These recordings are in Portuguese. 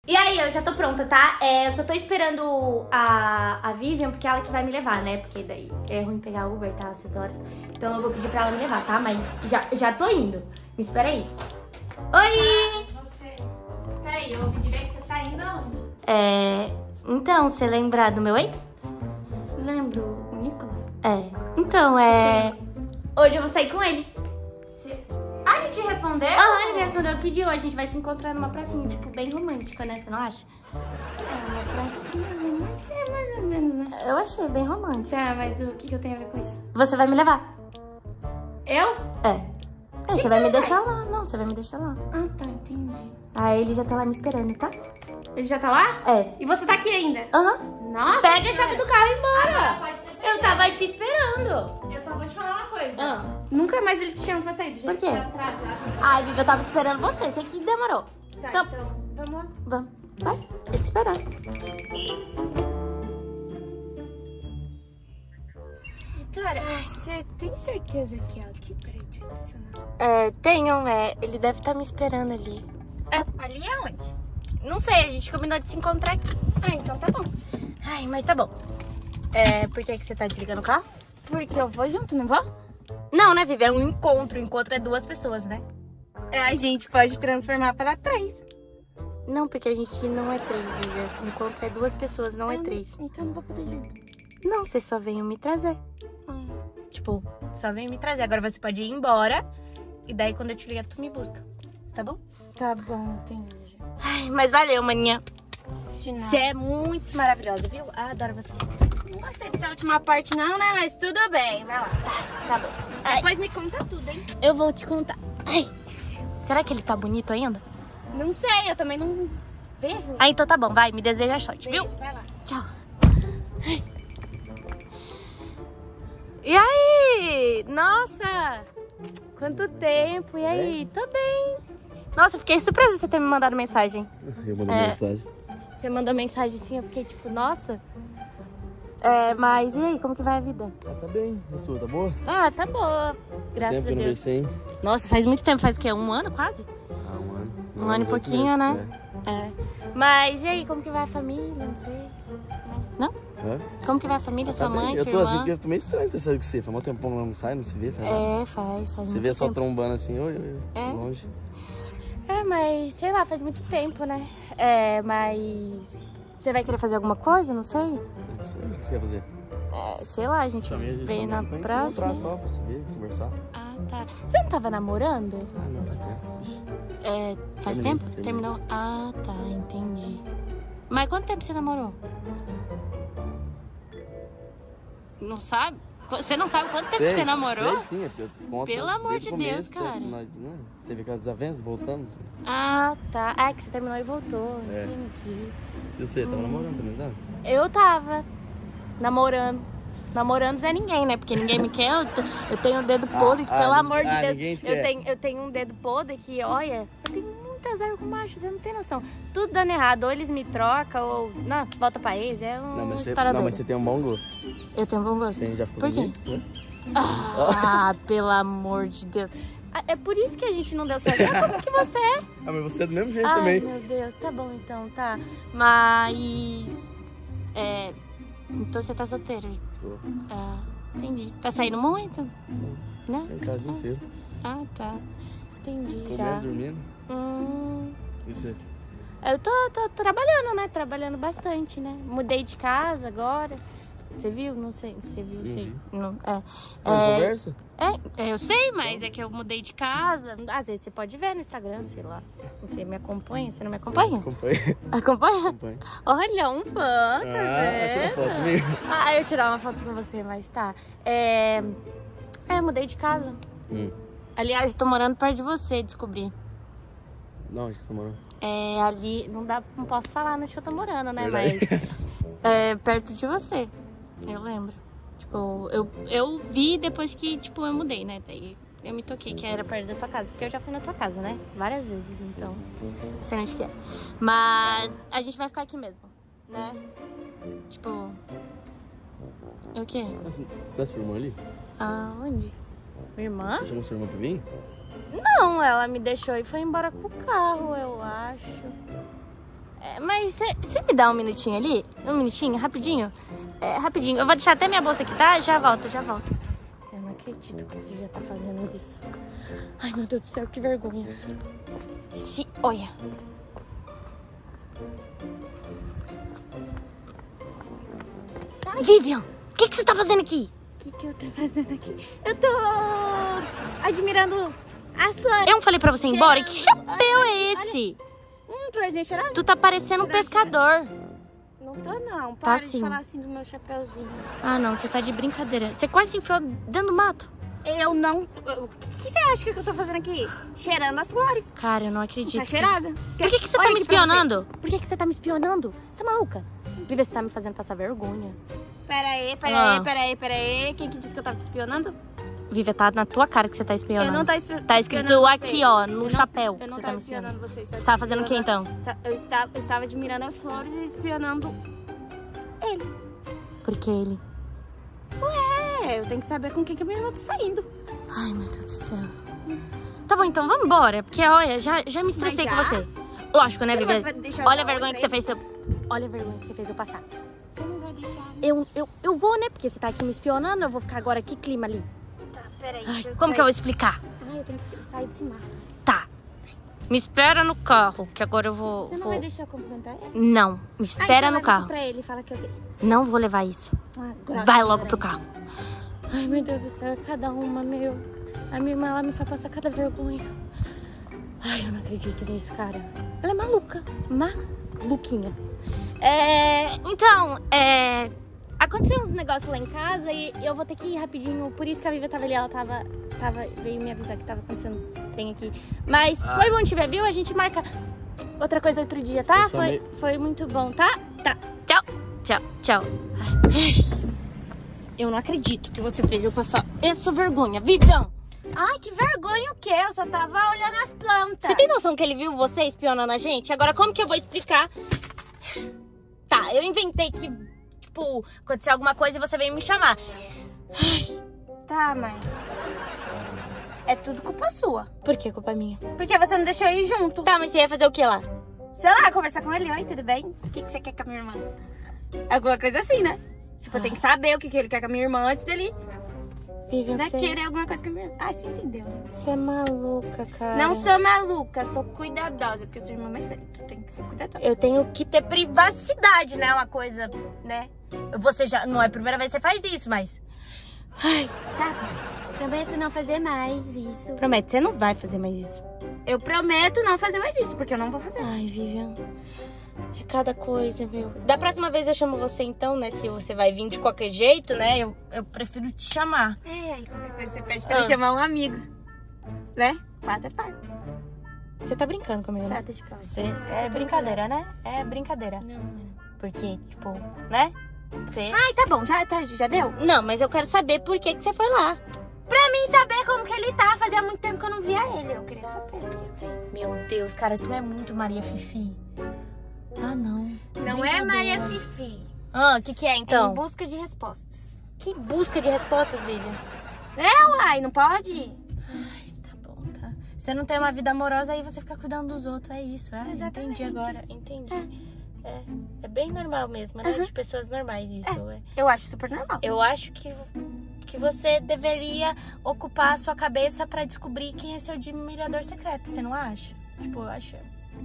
E aí, eu já tô pronta, tá? Eu só tô esperando a Vivian, porque ela que vai me levar, né? Porque daí é ruim pegar Uber, tá? Essas horas. Então eu vou pedir pra ela me levar, tá? Mas já tô indo. Me espera aí. Oi! Peraí, eu ouvi direito, você tá indo aonde? Então, você lembra do meu ex? Lembro, o Nicolas? Então, hoje eu vou sair com ele. Ah, ele te respondeu? Ele me respondeu, pediu, a gente vai se encontrar numa pracinha, tipo, bem romântica, né? Você não acha? Uma pracinha romântica, mais ou menos, né? Eu achei bem romântico. Tá, mas o que eu tenho a ver com isso? Você vai me levar? Eu? Você vai me deixar lá. Não, você vai me deixar lá. Ah, tá, entendi. Aí ele já tá lá me esperando, tá? Ele já tá lá? E você tá aqui ainda? Nossa. Pega a chave do carro e embora. Pode ter certeza. Eu tava te esperando. Eu só vou te falar uma coisa. Nunca mais ele te chama pra sair do jeito Por quê? que tá atrasado. Ai, Vivi, eu tava esperando você. Você que demorou. Tá, Então, vamos lá. vamos. Vai, vou te esperar. Vitória, você tem certeza que é aqui pra gente estacionar? Tenho, ele deve estar me esperando ali. Ali é onde? Não sei, a gente combinou de se encontrar aqui. Ah, então tá bom. Ai, mas tá bom. Por que você tá desligando o carro? Porque eu vou junto, não vou? Não, né, Vivi? É um encontro. Encontro é duas pessoas, né? A gente pode transformar para 3. Não, porque a gente não é 3, Vivi. Encontro é duas pessoas, não é 3. Então não vou poder junto. Não, você só veio me trazer. Tipo, só veio me trazer. Agora você pode ir embora. E daí, quando eu te ligar, tu me busca. Tá bom? Tá bom, entendi. Ai, mas valeu, maninha. De nada. Você é muito maravilhosa, viu? Adoro você. Não gostei dessa última parte não, né? Mas tudo bem, vai lá. Tá bom. Depois me conta tudo, hein? Eu vou te contar. Ai, será que ele tá bonito ainda? Não sei, eu também não vejo. Então tá bom. Vai, me deseja sorte, viu? Vai lá. Tchau. E aí? Nossa! Quanto tempo! E aí? Tô bem. Nossa, fiquei surpresa de você ter me mandado mensagem. Eu mandei mensagem. Você mandou mensagem assim, eu fiquei tipo, nossa. Mas e aí, como que vai a vida? Tá bem. A sua, tá boa? Tá boa. Graças Tempo a que eu não Deus. vejo você, hein? Nossa, faz muito tempo. Faz o quê? Um ano quase? Um ano. Um ano e pouquinho, meses, né? Mas e aí, como que vai a família? Não sei. Não? Como que vai a família? Sua mãe, eu sua tô irmã? assim, porque eu tô meio estranho ter saído com você. Faz muito tempo que não sai, não se vê. Faz Você muito vê só tempo. trombando assim, oi, longe. Mas sei lá, faz muito tempo, né? Mas você vai querer fazer alguma coisa? Não sei. Não sei, o que você quer fazer? Sei lá, a gente vem na próxima. Só pra se ver, conversar. Tá. Você não tava namorando? Não, tá tempo. Faz tempo? Terminou? Tá, entendi. Mas quanto tempo você namorou? Não sabe? Você não sabe quanto tempo você namorou? Sei, sim, é porque eu conto. Pelo amor de Deus, começo, cara. Teve aquela desavença, voltando. Tá. Que você terminou e voltou. Entendi. E você, tava namorando também, tá? Eu tava namorando. Namorando Zé Ninguém, né? Porque ninguém me quer. Eu tenho um dedo podre, que, pelo amor de Deus. Ninguém te quer. Eu tenho um dedo podre que, olha, eu tenho muito azar com macho, você não tem noção. Tudo dando errado, ou eles me trocam, ou não, volta pra eles, história doida. Mas você tem um bom gosto. Eu tenho um bom gosto. Você já ficou Por quê? comigo, né? Pelo amor de Deus. É por isso que a gente não deu certo. Como que você é? Mas você é do mesmo jeito também. Meu Deus, tá bom então, tá. Mas... Então você tá solteiro? Tô. Entendi. Tá saindo muito? Né? Em casa inteiro. Tá. Entendi. Comendo, já. dormindo. E você? Eu tô trabalhando, né? Trabalhando bastante, né? Mudei de casa agora. Você viu? Não sei. Você viu? Sei. Não, Conversa? Eu sei, mas é que eu mudei de casa. Às vezes você pode ver no Instagram, sei lá. Você me acompanha? Você não me acompanha? Acompanha. Acompanha? Acompanha. Olha, um fã, tá vendo? Tira foto comigo. Eu tirar uma foto com você, mas tá. Eu mudei de casa. Aliás, tô morando perto de você, descobri. Não, onde que você morou? Ali, não posso falar onde eu tô morando, né? Verdade. Mas perto de você. Eu lembro. Tipo, eu vi depois que, tipo, eu mudei, né? Daí eu me toquei que era perto da tua casa. Porque eu já fui na tua casa, né? Várias vezes, então. Sei onde que é. Mas a gente vai ficar aqui mesmo, né? Tipo... O quê? Tá sua irmã ali? Aonde? Minha irmã? Você chamou sua irmã pra mim? Não, ela me deixou e foi embora com o carro, eu acho. Mas você me dá um minutinho ali? Um minutinho, rapidinho? Rapidinho. Eu vou deixar até minha bolsa aqui, tá? Já volto. Eu não acredito que a Vivian tá fazendo isso. Ai, meu Deus do céu, que vergonha. Olha. Vivian, o que você tá fazendo aqui? O que eu tô fazendo aqui? Eu tô admirando as flores. Eu não falei pra você ir embora? Que chapéu é esse? Florzinha cheirosa? Tu tá parecendo um pescador. Não tô, não. Para sim. de falar assim do meu chapéuzinho. Ah, não. Você tá de brincadeira. Você quase se enfiou dentro do mato. Eu não... O que você acha que eu tô fazendo aqui? Cheirando as flores. Cara, eu não acredito. Tá cheirosa? Por que você tá me espionando? Por que você tá me espionando? Você tá maluca? Vivi, você tá me fazendo passar vergonha. Pera aí. Quem que disse que eu tava te espionando? Vivi, tá na tua cara que você tá espionando. Eu não tô Tá escrito aqui, ó, no chapéu. Eu não você tava tá me espionando você. Você tava fazendo o que, então? Eu estava admirando as flores e espionando ele. Por que ele? Eu tenho que saber com quem que a minha irmã tá saindo. Ai, meu Deus do céu. Tá bom, então vamos embora. Porque, olha, já me estressei com você. Lógico, né, Vivi? Olha a vergonha que você fez. Olha a vergonha que você fez eu passar. Você não vai deixar. Eu vou, né? Porque você tá aqui me espionando. Eu vou ficar agora. Que clima ali? Tá, peraí. Como que eu vou explicar? Eu tenho que sair desse mar. Tá. Me espera no carro, que agora eu vou... Você não vai deixar eu cumprimentar ele? Não, me espera no Então carro. pra ele, fala que eu... Não vou levar isso. Grossa, Vai logo pro carro. Ai, meu Deus do céu, é cada uma, meu. A minha irmã, ela me faz passar cada vergonha. Ai, eu não acredito nisso, cara. Ela é maluca. Maluquinha. Então, aconteceu uns negócios lá em casa e eu vou ter que ir rapidinho. Por isso que a Vivi tava ali, ela veio me avisar que tava acontecendo trem aqui. Mas foi bom te ver, viu? A gente marca outra coisa outro dia, tá? Foi muito bom, tá? Tá. Tchau. Ai, eu não acredito que você fez eu passar essa vergonha, Vivian. Ai, que vergonha o quê? Eu só tava olhando as plantas. Você tem noção que ele viu você espionando a gente? Agora, como que eu vou explicar? Tá, eu inventei que, tipo, aconteceu alguma coisa e você veio me chamar. Ai. Tá, mas... é tudo culpa sua. Por que culpa minha? Porque você não deixou eu ir junto. Tá, mas você ia fazer o que lá? Sei lá, conversar com ele. Oi, tudo bem? O que você quer com a minha irmã? Alguma coisa assim, né? Tipo, eu tenho que saber o que ele quer com a minha irmã antes dele... Vivian, Não é querer alguma coisa com a minha irmã. Ah, você entendeu, né? Você é maluca, cara. Não sou maluca, sou cuidadosa. Porque eu sou irmã mais velha. Tu tem que ser cuidadosa. Eu tenho que ter privacidade, né? Uma coisa, né? Você já... Não é a primeira vez que você faz isso, mas... Ai, tá. Prometo não fazer mais isso. Promete, você não vai fazer mais isso. Eu prometo não fazer mais isso, porque eu não vou fazer. Ai, Vivian... É cada coisa, meu. Da próxima vez eu chamo você então, né? Se você vai vir de qualquer jeito, né? Eu prefiro te chamar. Aí qualquer coisa você pede pra ele chamar um amigo. Né? Quarta parte. Você tá brincando comigo, né? Tá, deixa pra você. É brincadeira, né? É brincadeira. Não. Porque, tipo, né? Você... Ai, tá bom. Já deu? Não, mas eu quero saber por que você foi lá. Pra mim saber como que ele tá. Fazia muito tempo que eu não via ele. Eu queria saber. Meu Deus, cara, tu é muito Maria Fifi. Ah, não. Não é Maria Fifi. O que é, então? Em busca de respostas. Que busca de respostas, Vivian? Uai, não pode? Ai, tá bom, tá. Você não tem uma vida amorosa, aí você fica cuidando dos outros, é isso. Exatamente. Entendi agora, entendi. É bem normal mesmo, né? De pessoas normais isso. Eu acho super normal. Eu acho que você deveria ocupar a sua cabeça pra descobrir quem é seu admirador secreto, você não acha? Tipo, eu acho...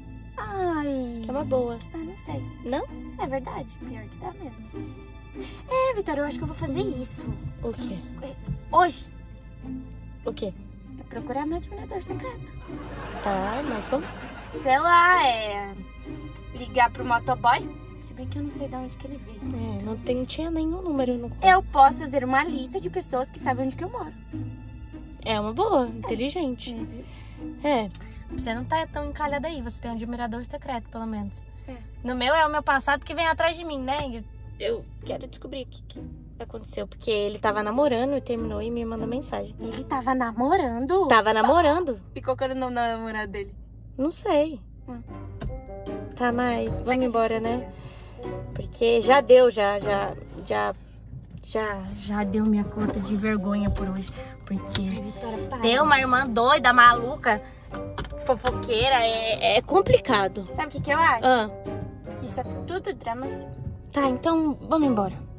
Ai... Que é uma boa. Não sei. Não? É verdade, pior que dá mesmo. Vitória, eu acho que eu vou fazer isso. O quê? Hoje. O quê? É procurar meu admirador secreto. Tá, mas como? Sei lá, ligar pro motoboy. Se bem que eu não sei de onde que ele veio. Não tinha nenhum número no... Eu posso fazer uma lista de pessoas que sabem onde que eu moro. É uma boa, inteligente. Você não tá tão encalhada aí, você tem um admirador secreto, pelo menos. No meu é o meu passado que vem atrás de mim, né? Eu quero descobrir o que aconteceu, porque ele tava namorando e terminou e me mandou mensagem. Ele tava namorando? Tava namorando. E qual que era o nome da namorada dele? Não sei. Tá, mas vamos embora, né? Porque já deu, já deu minha conta de vergonha por hoje. Porque ter uma irmã doida, maluca, fofoqueira, é complicado. Sabe o que eu acho? que isso é tudo drama seu. Tá, então vamos embora.